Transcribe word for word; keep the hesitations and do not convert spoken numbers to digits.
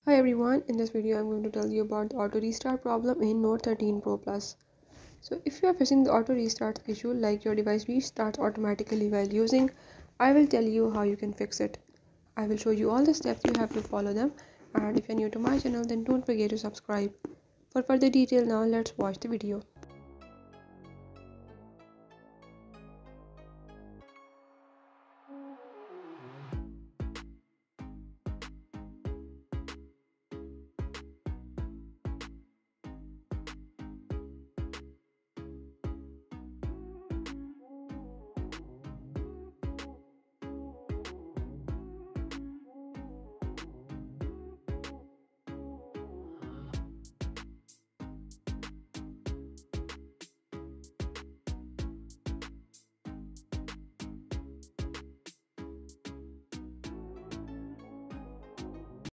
Hi everyone, in this video I'm going to tell you about the auto restart problem in Note thirteen Pro Plus. So if you are facing the auto restart issue, like your device restarts automatically while using, I will tell you how you can fix it. I will show you all the steps you have to follow them, and if you're new to my channel then don't forget to subscribe. For further detail now let's watch the video.